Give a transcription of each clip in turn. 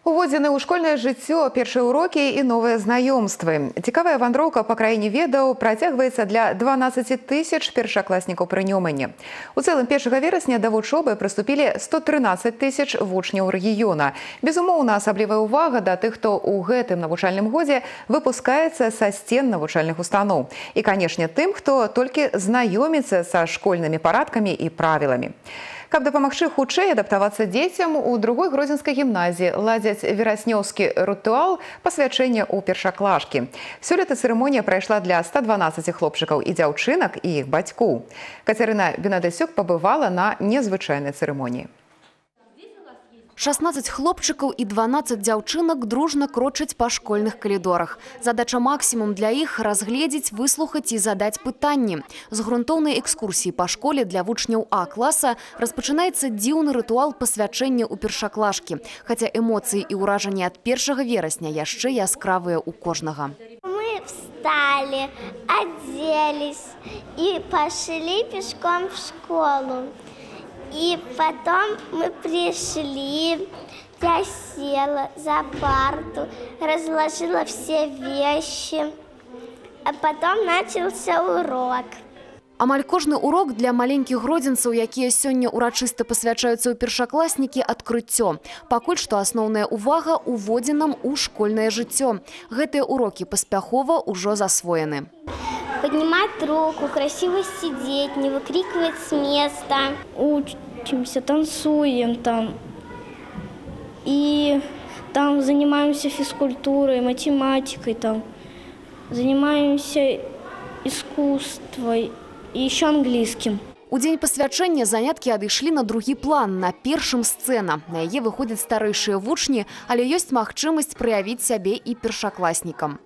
Уводзены ў школьнае жыццё першыя урокі і новыя знаёмствы. Цікавая вандроўка па краіне ведаў працягваецца для 12 тысяч першакласнікаў пры Нёмане. У цэлым 1 верасня да вучобы прыступілі 113 тысяч вучняў рэгіёна. Безумоўна, асаблівая ўвага да тых, хто ў гэтым навучальным годзе выпускаецца са сцен навучальных устаноў. І, канешне, тым, хто толькі знаёміцца са школьнымі парадкамі і правіламі. Каб дапамагчы хутчэй адаптавацца дзецям, у другой гродзенскай гімназіі ладзяць вераснёўскі рытуал пасвячэння ў першаклашкі. Сёлета цырымонія прайшла для 112 хлопчыкаў і дзяўчынак і іх бацькоў. Кацярына Бенадысюк пабывала на незвычайнай цырымоніі. 16 хлопчыкаў і 12 дзяўчынак дружна крочаць па школьных калідорах. Задача максімум для іх – разгледзець, выслухаць і задаць пытанні. З грунтоўнай экскурсіі па школе для вучняў А-класа распачынаецца дзіўны рытуал пасвячэння ў першаклашкі. Хаця эмоцыі і ўражанні ад 1 верасня яшчэ яскравыя ў кожнага. Мы встали, оделись и пошли пешком в школу. И потом мы пришли, я села за парту, разложила все вещи, а потом начался урок. Амаль кожны урок для маленькіх гродзенцаў, якія сёння урачыста пасвячаюцца ў першакласнікі, адкрыццё. Пакуль што асноўная ўвага уводзенам у школьнае жыццё. Гэтыя урокі паспяхова ўжо засвоены. Поднимать руку, красиво сидеть, не выкрикивать с места. Учимся, танцуем там. И там занимаемся физкультурой, математикой, там. Занимаемся искусством и еще английским. У дзень пасвячэння заняткі адышлі на другі план, на першым сцэна. На яе выходзяць старэйшыя вучні, але ёсць магчымасць праявіць сябе і першакласнікам.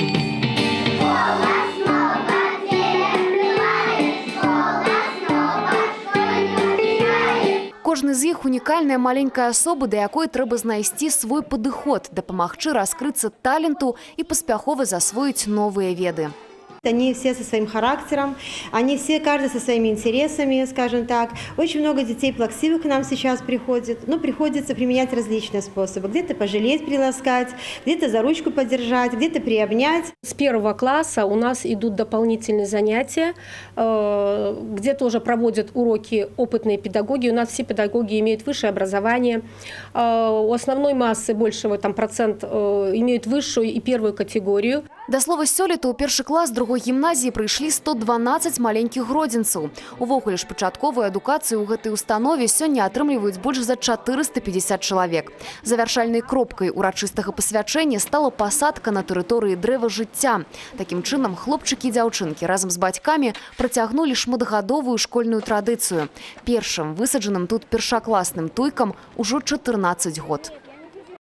Кожны з іх унікальная маленькая асоба, да якой трэба знайсці свой падыход, дапамагчы раскрыцца таленту і паспяхова засвоіць новыя веды. Они все со своим характером, они все, каждый со своими интересами, скажем так. Очень много детей плаксивых к нам сейчас приходит, но приходится применять различные способы. Где-то пожалеть, приласкать, где-то за ручку подержать, где-то приобнять. С 1 класса у нас идут дополнительные занятия, где тоже проводят уроки опытные педагоги. У нас все педагоги имеют высшее образование. У основной массы большего процент имеют высшую и первую категорию. Да слова, сёлета ў першы клас другой гімназіі прыйшлі 112 маленькіх гродзенцаў. Увогуле ж пачатковую адукацыю ў гэтай установе сёння атрымліваюць больш за 450 чалавек. Завяршальнай кропкай урачыстага пасвячэння стала пасадка на тэрыторыі дрэва жыцця. Такім чынам хлопчыкі і дзяўчынкі разам з бацькамі працягнулі шматгадовую школьную традыцыю. Першым высаджаным тут першакласным туйкам ужо 14 год.